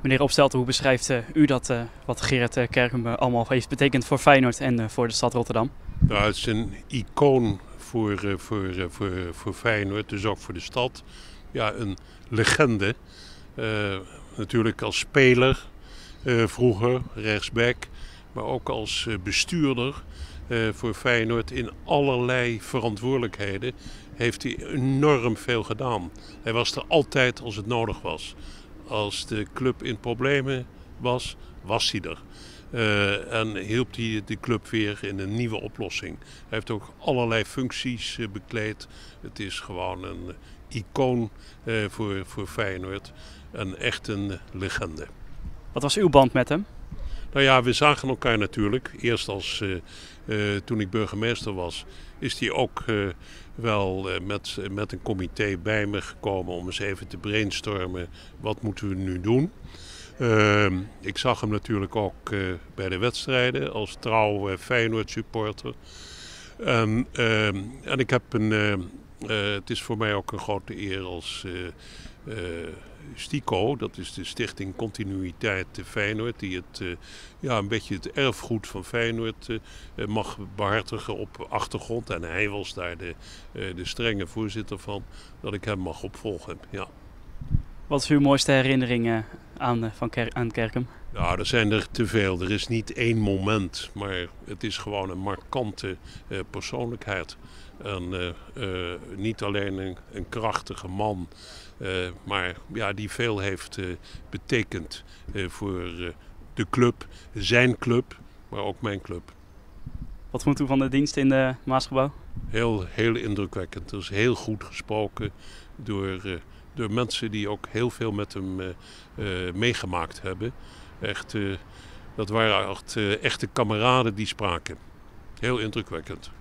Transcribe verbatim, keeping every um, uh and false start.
Meneer Opstelten, hoe beschrijft uh, u dat uh, wat Gerrit uh, Kerkum uh, allemaal heeft betekend voor Feyenoord en uh, voor de stad Rotterdam? Nou, het is een icoon voor, uh, voor, uh, voor, voor Feyenoord, dus ook voor de stad. Ja, een legende. Uh, natuurlijk als speler, uh, vroeger rechtsback, maar ook als uh, bestuurder uh, voor Feyenoord in allerlei verantwoordelijkheden heeft hij enorm veel gedaan. Hij was er altijd als het nodig was. Als de club in problemen was, was hij er. Uh, en hielp hij de club weer in een nieuwe oplossing. Hij heeft ook allerlei functies uh, bekleed. Het is gewoon een icoon uh, voor, voor Feyenoord. En echt een legende. Wat was uw band met hem? Nou ja, we zagen elkaar natuurlijk. Eerst als uh, uh, toen ik burgemeester was, is hij ook uh, wel uh, met, met een comité bij me gekomen om eens even te brainstormen. Wat moeten we nu doen? Uh, ik zag hem natuurlijk ook uh, bij de wedstrijden als trouw uh, Feyenoord supporter. Um, uh, en ik heb een, uh, uh, het is voor mij ook een grote eer als uh, uh, STICO, dat is de Stichting Continuïteit Feyenoord, die het, uh, ja, een beetje het erfgoed van Feyenoord uh, mag behartigen op achtergrond. En hij was daar de, uh, de strenge voorzitter van, dat ik hem mag opvolgen. Ja. Wat is uw mooiste herinnering aan, van Ker aan Kerkum? Nou, er zijn er te veel. Er is niet één moment, maar het is gewoon een markante uh, persoonlijkheid. En uh, uh, niet alleen een, een krachtige man, uh, maar ja, die veel heeft uh, betekend uh, voor uh, de club, zijn club, maar ook mijn club. Wat vond u van de dienst in de Maasgebouw? Heel, heel indrukwekkend. Er is heel goed gesproken door... Uh, Door mensen die ook heel veel met hem uh, uh, meegemaakt hebben. Echt, uh, dat waren echt uh, echte kameraden die spraken. Heel indrukwekkend.